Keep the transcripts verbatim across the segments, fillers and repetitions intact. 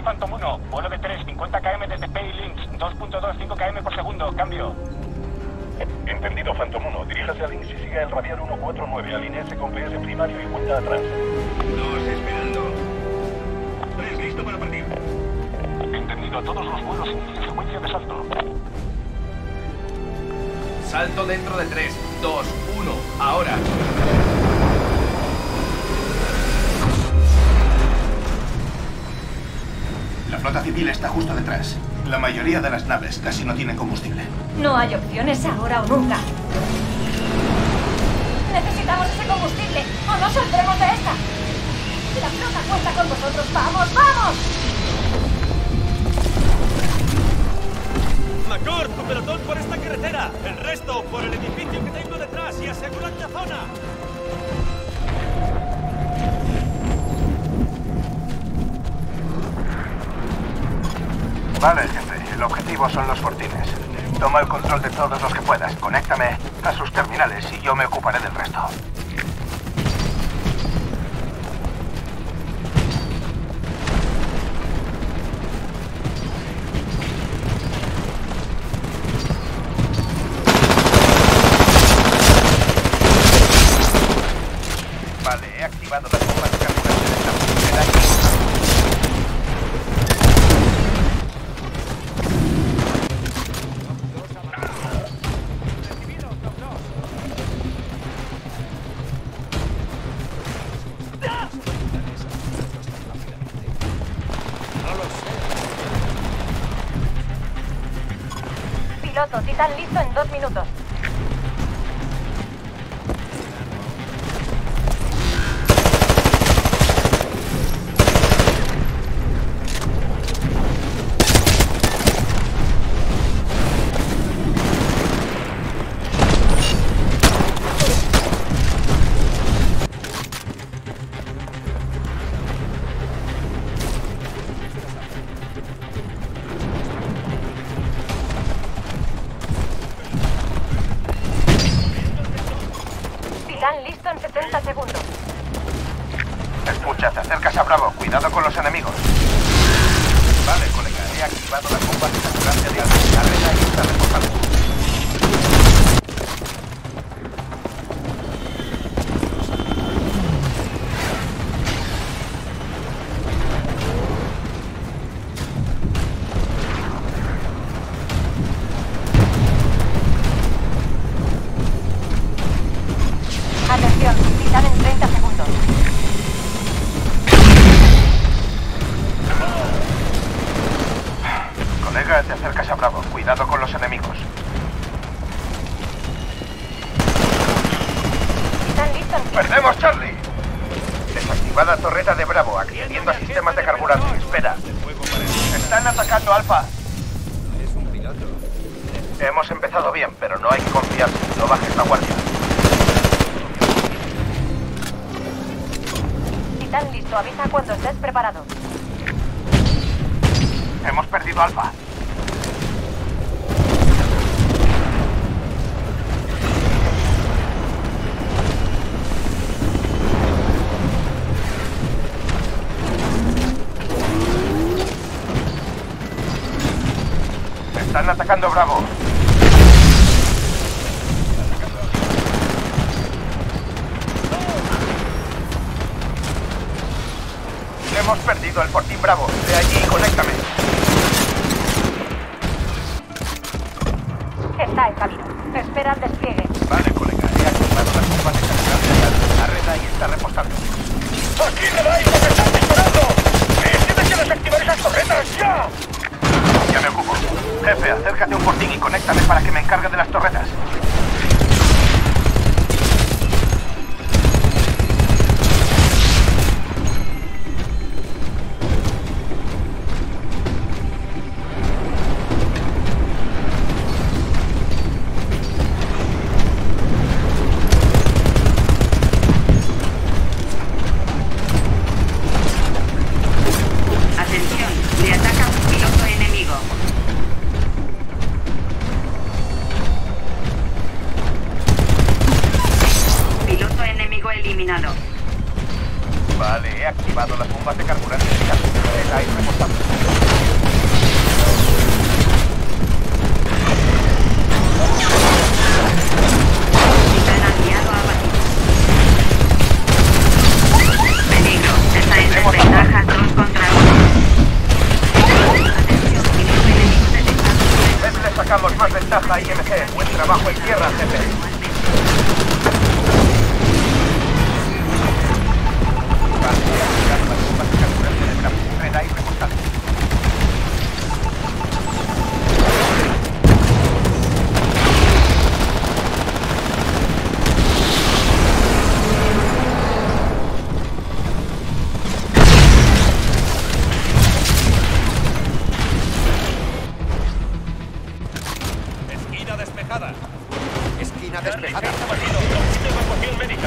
Soy Phantom uno, vuelo de tres, cincuenta kilómetros desde Pay Links, dos punto veinticinco kilómetros por segundo, cambio. Entendido, Phantom uno. Diríjase a Links y siga el radial ciento cuarenta y nueve. Alinéese con P S primario y vuelta atrás. Dos esperando. Tres listo para partir. Entendido, todos los vuelos inicia secuencia de salto. Salto dentro de tres, dos, uno, ahora. La flota civil está justo detrás. La mayoría de las naves casi no tienen combustible. No hay opciones ahora o nunca. Necesitamos ese combustible o no saldremos de esta. La flota cuenta con vosotros. ¡Vamos, vamos! McCord, tu pelotón por esta carretera. El resto por el edificio que tengo detrás y asegurad la zona. Vale, gente. El objetivo son los fortines. Toma el control de todos los que puedas. Conéctame a sus terminales y yo me ocuparé del resto. Vale, he activado las bombas de carburante de esta primera y... Piloto, Titán listo en dos minutos. Titán listo en setenta segundos. Escucha, te acercas a Bravo. Cuidado con los enemigos. Vale, colega. He activado las bombas de carburante de alta. La red ahí está reforzando. Atención, Titán en treinta segundos. Colega, te acercas a Bravo. Cuidado con los enemigos. Titán listo en... ¡Perdemos, Charlie! Desactivada torreta de Bravo, accediendo a sistemas de carburante. Espera. Están atacando Alfa. Es un piloto. Hemos empezado bien, pero no hay que confiarse. No bajes la guardia. Titán listo, avisa cuando estés preparado. Hemos perdido Alfa. Están atacando Bravo. Hemos perdido el fortín Bravo. De allí, conéctame. Está en camino. Espera el despliegue. Vale, colega. He activado las bombas de carburante. La red ahí está repostando. ¡Aquí me dais! ¡Me están disparando! ¡Tienes que desactivar esas torretas ya! Ya me ocupo. Jefe, acércate a un fortín y conéctame para que me encargue de las torretas. Atención, le ataca un piloto enemigo. Alfa I M C, buen trabajo en tierra, jefe. Vale, ya las bombas de carburante de Bravo. Red Eye reportando. Esquina despejada. Esquina despejada. Evacuación médica.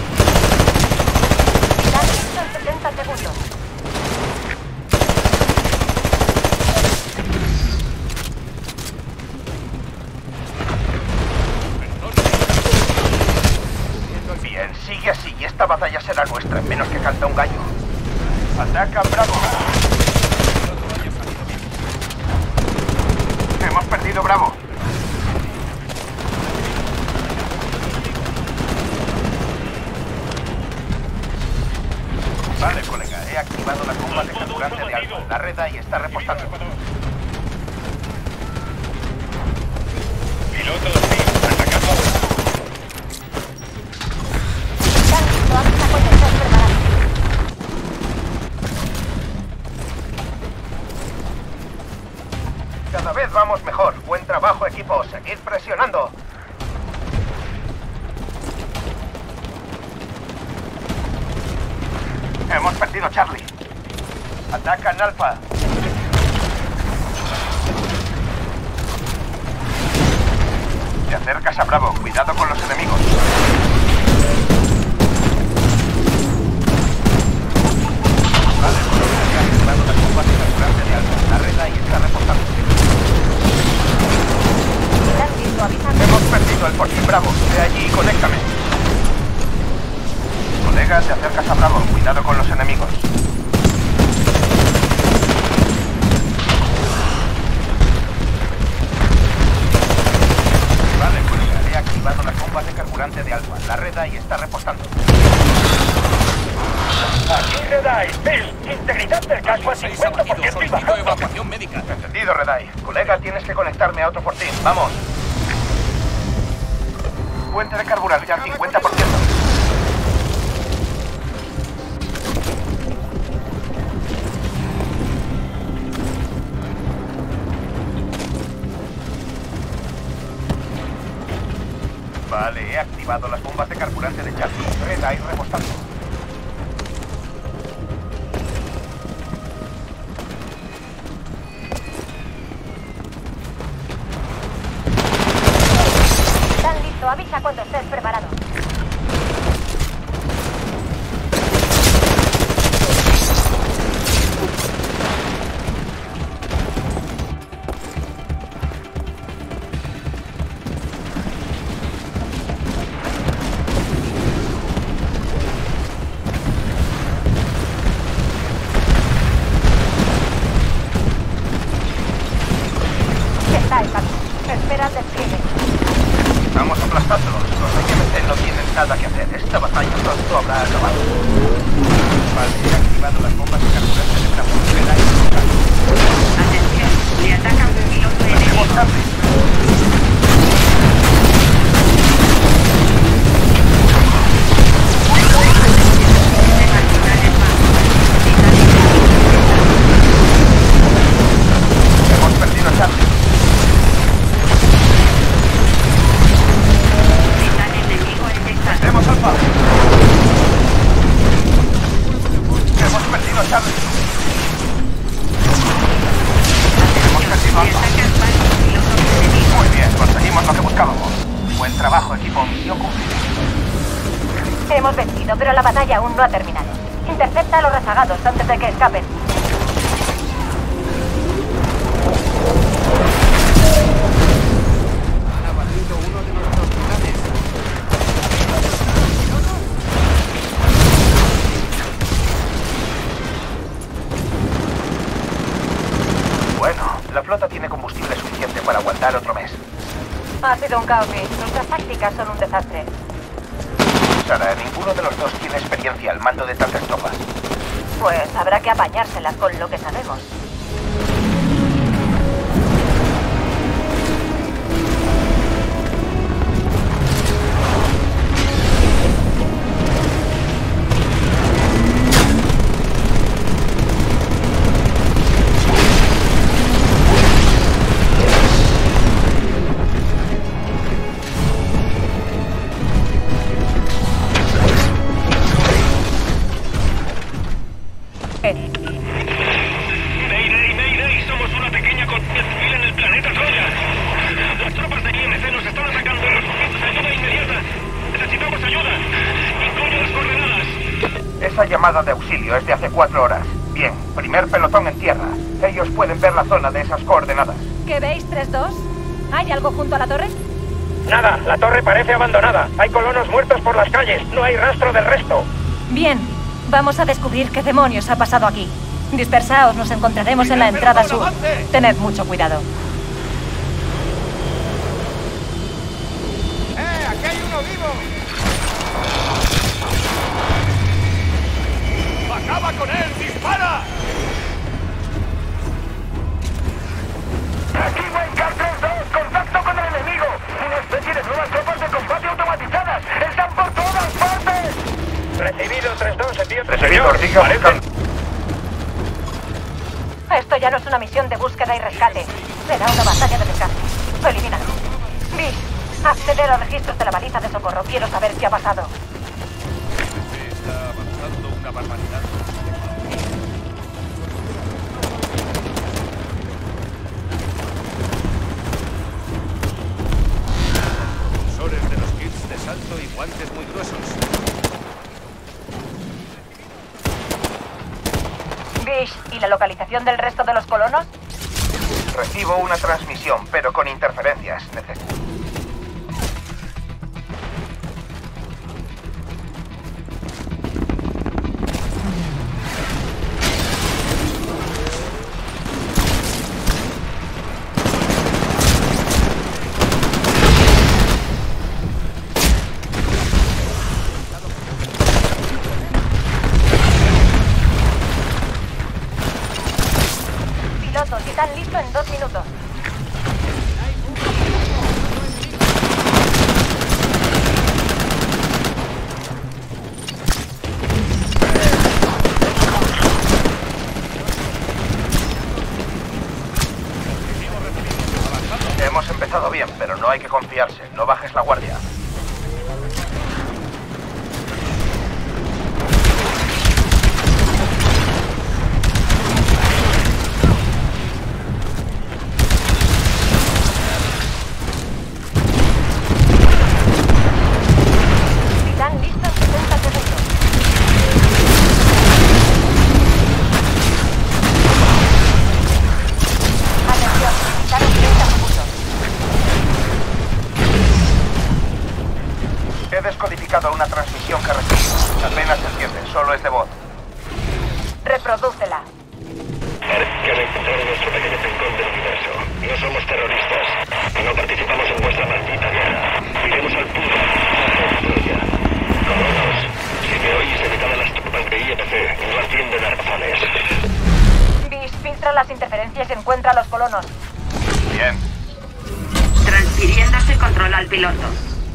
Están listos en setenta segundos. Bien, sigue así y esta batalla será nuestra, en menos que canta un gallo. ¡Ataca, Bravo! Hemos perdido Bravo. Vale, colega, he activado la bomba de carburante de Alfa. La red ahí está repostando. Piloto dos mil, atacando. Están listos, avisa cuando estés preparado. Cada vez vamos mejor. Buen trabajo, equipo. Seguid presionando. Hemos perdido Charlie. Atacan Alfa. Te acercas a Bravo. Cuidado con los enemigos. Vale, he activado las bombas de carburante de Alfa. La red ahí está reportando. Están listos, avisa. Hemos perdido el Fortín Bravo. Ve allí y conéctame. Colega, te acercas a Bravo. Cuidado con los enemigos. Vale, colega. He activado las bombas de carburante de Alfa. La red ahí está repostando. Aquí Red Eye. Bill, integridad del casco a cincuenta por ciento y Solicito bajando. evacuación médica. Entendido, Red Eye. Colega, tienes que conectarme a otro Fortín. Vamos. Fuente de carburante al cincuenta por ciento. Vale, he activado las bombas de carburante de Charlie. Red Eye repostando. Están listos, avisa cuando estés preparado. Está el camino. Espera el despliegue. Estamos aplastándolos. Los I M C no tienen nada que hacer. Esta batalla pronto habrá acabado. Vale, he activado las bombas de carburante de Bravo. Red Eye repostando. Atención, le ataca un piloto Hacemos enemigo. Charlie. Hemos perdido Charlie. Titán enemigo detectado. Tenemos Alfa. Hemos perdido Charlie. Hemos perdido Le Alfa. atacan varios pilotos enemigos. Muy bien, conseguimos lo que buscábamos. Buen trabajo, equipo. Misión cumplida. Hemos vencido, pero la batalla aún no ha terminado. Intercepta a los rezagados antes de que escapen. Han abatido uno de nuestros titanes. Bueno, la flota tiene combustible suficiente para aguantar otro mes. Ha sido un caos. Nuestras tácticas son un desastre. Sara, ninguno de los dos tiene experiencia al mando de tantas tropas. Pues habrá que apañárselas con lo que sabemos. llamada de auxilio es de hace cuatro horas. Bien, primer pelotón en tierra. Ellos pueden ver la zona de esas coordenadas. ¿Qué veis, tres dos? ¿Hay algo junto a la torre? Nada, la torre parece abandonada. Hay colonos muertos por las calles. No hay rastro del resto. Bien, vamos a descubrir qué demonios ha pasado aquí. Dispersaos, nos encontraremos en la entrada sur. Tened mucho cuidado. ¡Eh! ¡Aquí hay uno vivo! ¡Acaba con él! ¡Dispara! Aquí Wildcat tres dos, contacto con el enemigo. Una especie de nuevas tropas de combate automatizadas. Están por todas partes. Recibido tres dos, envío. Recibido, diga buscando. Esto ya no es una misión de búsqueda y rescate. Será una batalla de desgaste. Elimínalo. Bish, acceder a registros de la baliza de socorro. Quiero saber qué ha pasado. Está avanzando una barbaridad. Sensores de los kits de salto y guantes muy gruesos. Bish, ¿y la localización del resto de los colonos? Recibo una transmisión, pero con interferencias. Necesito... Piloto, Titán listo en dos minutos. Hemos empezado bien, pero no hay que confiarse. No bajes la guardia. Titán listo en sesenta segundos. Atención, Titán en treinta segundos. He descodificado una transmisión que recibí. Apenas se entiende, solo es de voz. Reprodúcela. Parece que han encontrado nuestro pequeño rincón del universo. No somos terroristas. No participamos en vuestra maldita guerra. Iremos al punto. Troya. Colonos, si me oís, evitad a las tropas de I M C. No atienden a razones. Bish, filtra las interferencias y encuentra a los colonos. Bien. Transfiriéndose control al piloto.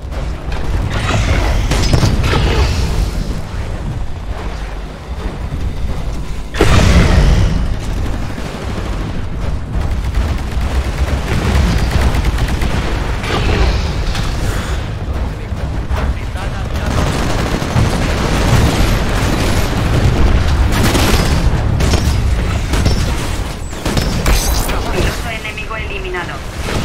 Piloto enemigo eliminado.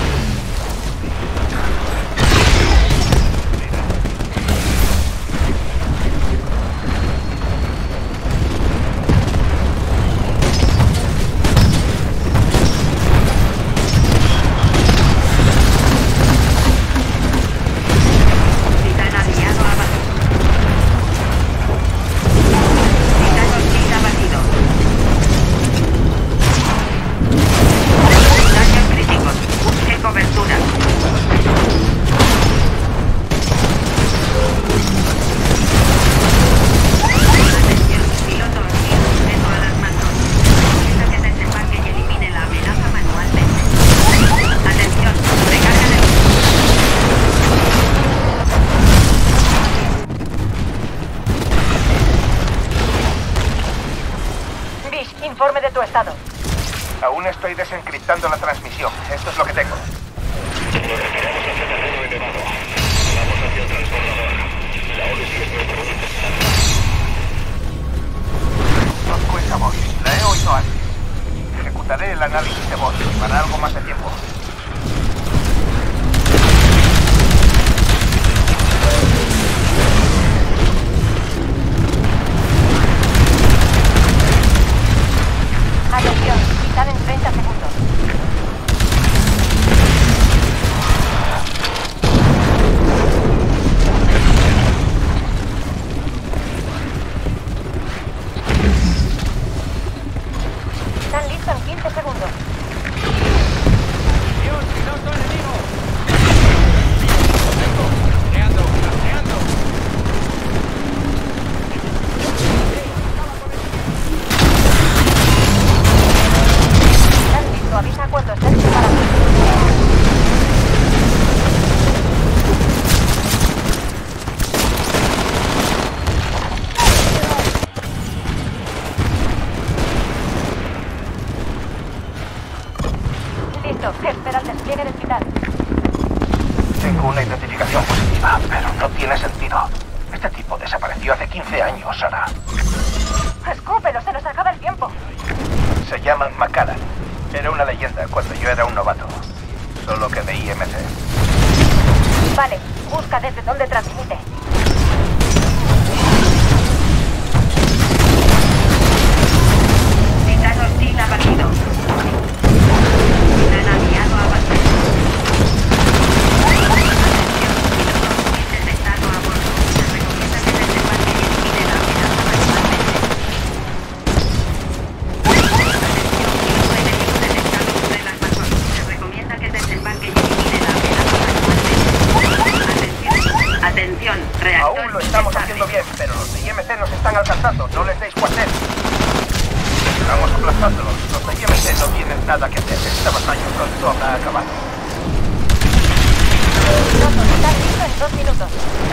Titán aliado abatido. Titán hostil abatido. Daños críticos. Busque cobertura. Atención, piloto hostil sujeto a las manos. Necesita que desembarque y elimine la amenaza manualmente. Atención, recarga de... Bish, informe de tu estado. Aún estoy desencriptando la transmisión. Esto es lo que tengo. Nos retiramos hacia terreno elevado. Vamos hacia el transbordador. La Odyssey es nuestro único. Conozco esa voz. La he oído antes. Ejecutaré el análisis de voz. Para algo más de tiempo. quince segundos. ¡Dios, piloto enemigo! Creando, creando. ¿Estás listo? Avisa cuando estés preparado. Listo, espera el despliegue del final. Tengo una identificación positiva, pero no tiene sentido. Este tipo desapareció hace quince años, Sara. Escúpelo, se nos acaba el tiempo. Se llama Macallan. Era una leyenda cuando yo era un novato. Solo que de I M C. Vale, busca desde donde transmite. Titán hostil abatido. Titán aliado abatido. Atención, detectado a bordo. Se recomienda que desembarque y elimine la amenaza manualmente. Atención, enemigo detectado sobre las mazonas. Se recomienda que desembarque y elimine la amenaza manualmente. Atención, atención, reactor. Aún lo estamos haciendo bien, pero los de I M C nos están alcanzando. No les deis cuartel. Estamos aplastándolos. Los de I M C no tienen nada que hacer. Esta batalla pronto habrá acabado. Piloto, estás listo en dos minutos.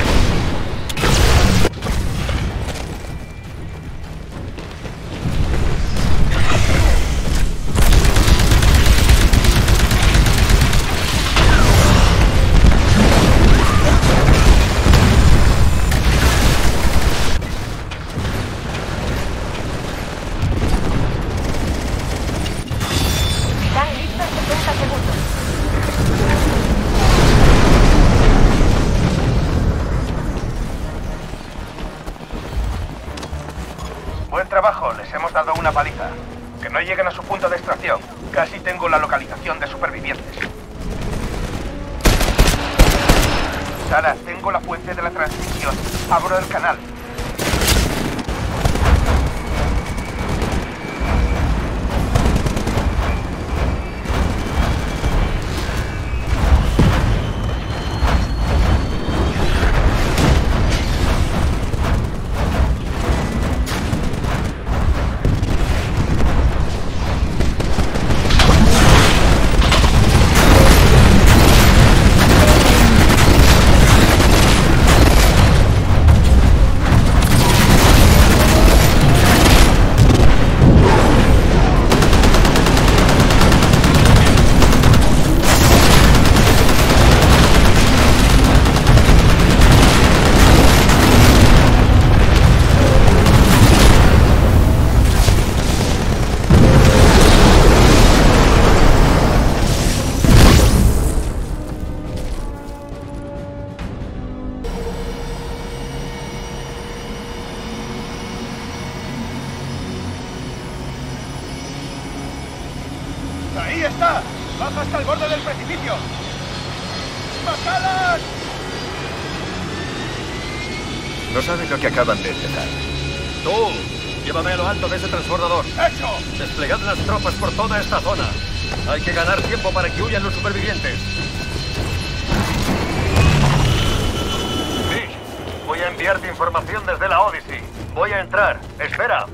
Titán listo en setenta segundos. Buen trabajo, les hemos dado una paliza. Que no lleguen a su punto de extracción. Casi tengo la localización de supervivientes. Sara, tengo la fuente de la transmisión. Abro el canal. ¡Ahí está! ¡Baja hasta el borde del precipicio! ¡Macallan! No saben lo que acaban de empezar. ¡Tú! Llévame a lo alto de ese transbordador. ¡Hecho! Desplegad las tropas por toda esta zona. Hay que ganar tiempo para que huyan los supervivientes. Vish, voy a enviarte información desde la Odyssey. Voy a entrar. Espera.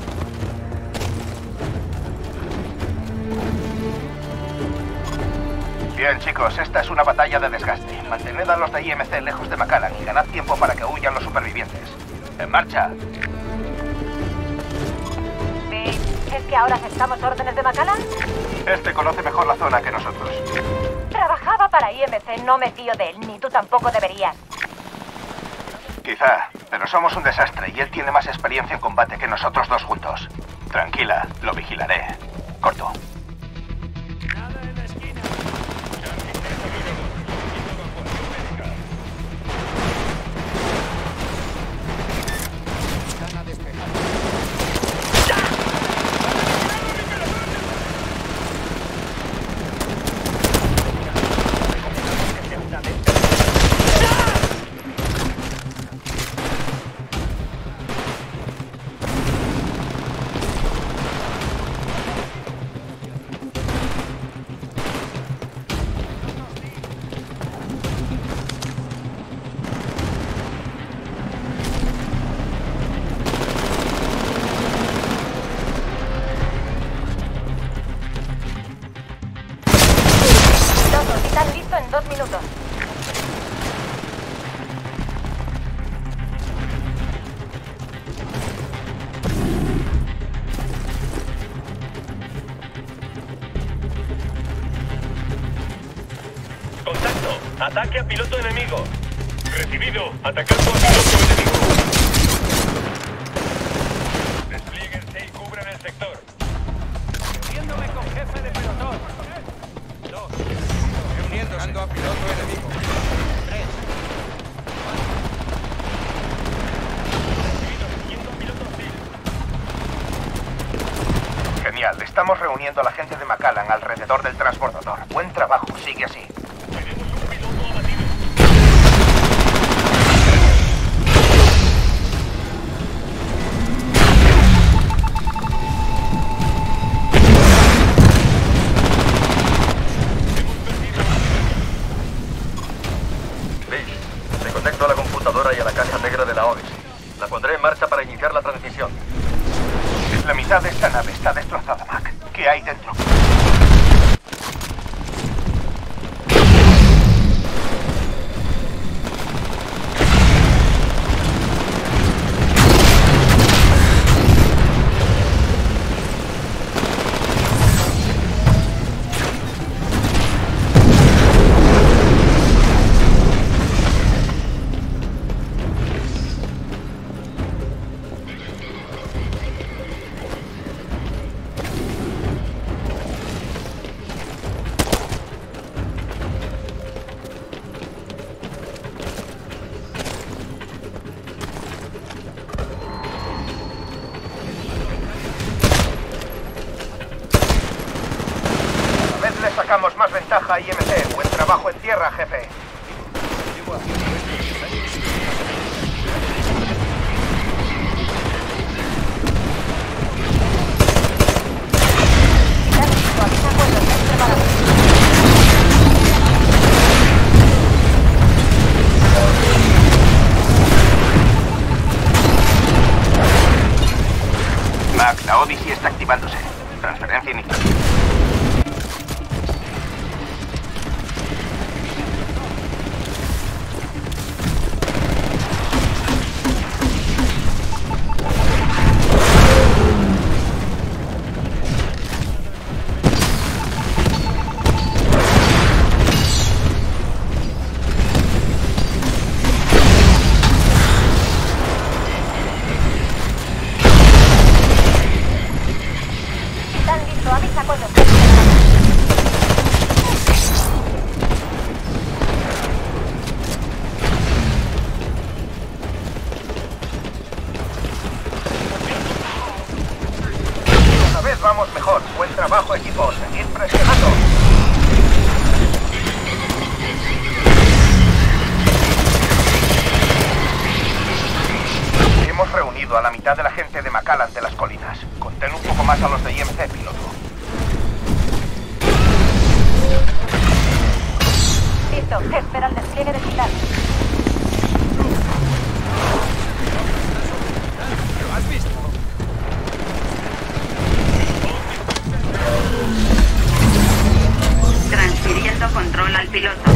Bien, chicos, esta es una batalla de desgaste. Mantened a los de I M C lejos de Macallan y ganad tiempo para que huyan los supervivientes. ¡En marcha! ¿Ves? ¿Es que ahora aceptamos órdenes de Macallan? Este conoce mejor la zona que nosotros. Trabajaba para I M C, no me fío de él, ni tú tampoco deberías. Quizá, pero somos un desastre y él tiene más experiencia en combate que nosotros dos juntos. Tranquila, lo vigilaré. Corto. en dos minutos. Contacto. Ataque a piloto enemigo. Recibido. Atacando a piloto enemigo. Desplíguense y cubran el sector. Reuniéndome con jefe de pelotón. Dos. Reuniéndose. A piloto enemigo. Tres. Recibido. Siguiendo a piloto hostil. Genial. Estamos reuniendo a la gente de Macallan alrededor del transbordador. Buen trabajo. Sigue así. Tenemos un piloto abatido. Me conecto a la computadora y a la caja negra de la Odyssey. La pondré en marcha para iniciar la transmisión. La mitad de esta nave está destrozada, Mac. ¿Qué hay dentro? Le sacamos más ventaja a I M C. Buen trabajo en tierra, jefe. Mac, la Odyssey está activándose. Transferencia inicial. Avisa cuando Esta vez vamos mejor. Buen trabajo, equipo. Seguid presionando. Hemos reunido a la mitad de la gente de Macallan de las colinas. Contén un poco más a los de I M C, piloto. listo. Espera el despliegue de Titan. ¿Lo has visto? Transfiriendo control al piloto.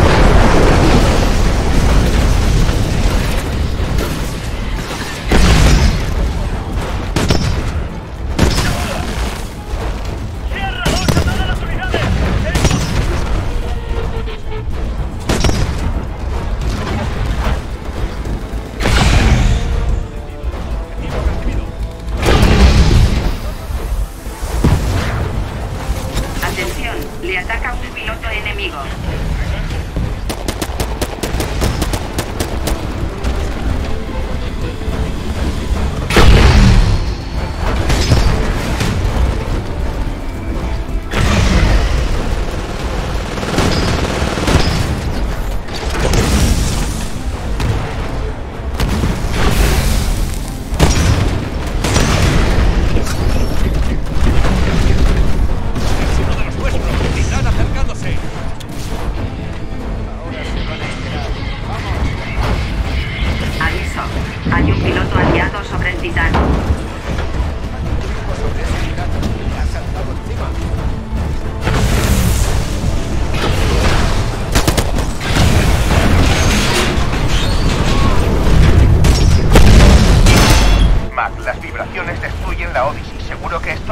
Le ataca un piloto enemigo.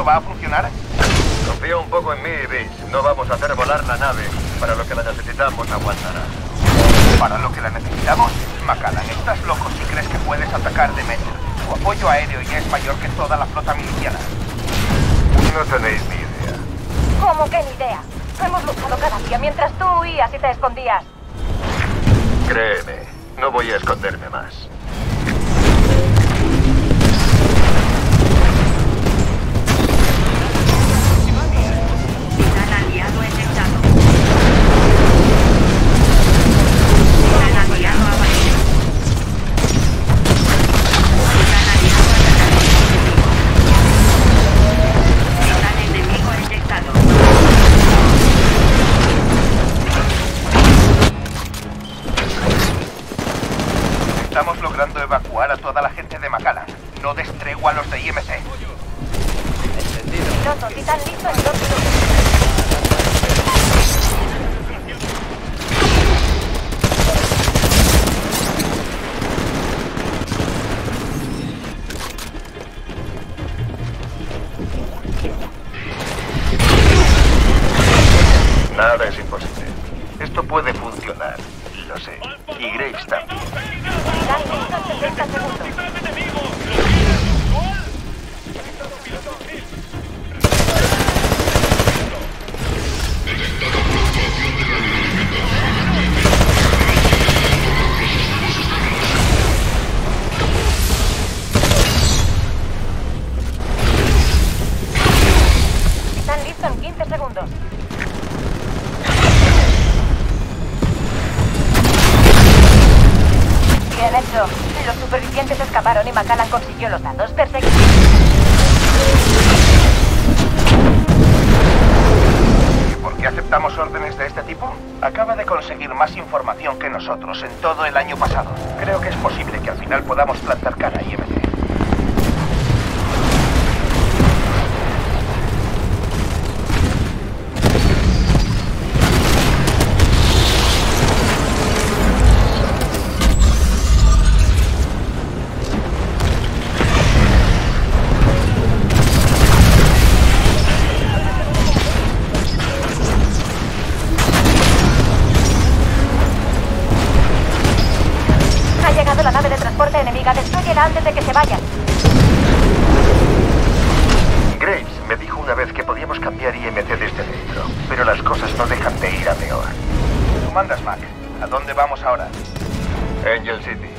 ¿Eso va a funcionar? Confía un poco en mí, Vince. No vamos a hacer volar la nave. Para lo que la necesitamos, aguantará. ¿Para lo que la necesitamos? Macallan, estás loco si crees que puedes atacar de Demeter. Tu apoyo aéreo ya es mayor que toda la flota miliciana. No tenéis ni idea. ¿Cómo que ni idea? Hemos luchado cada día mientras tú huías y te escondías. Créeme, no voy a esconderme más. Titán aliado ejectado. Titán aliado abatido. Titán aliado atacado. Titán enemigo ejectado. Estamos logrando evacuar a toda la gente de Macallan. No des tregua a los de I M C. Piloto, Titán listo en dos minutos. Nada es imposible. Esto puede funcionar. Lo sé. Y Graves también. Titán listo en sesenta segundos. Titán listo en quince segundos. Bien hecho. Los supervivientes escaparon y Macallan consiguió los datos. Perfecto. ¿Y por qué aceptamos órdenes de este tipo? Acaba de conseguir más información que nosotros en todo el año pasado. Creo que es posible que al final podamos plantar cara a I M C. Ha llegado la nave de transporte enemiga. Destrúyela antes de que se vayan. Graves me dijo una vez que podíamos cambiar I M C desde dentro, pero las cosas no dejan de ir a peor. Tú mandas, Mac. ¿A dónde vamos ahora? Angel City.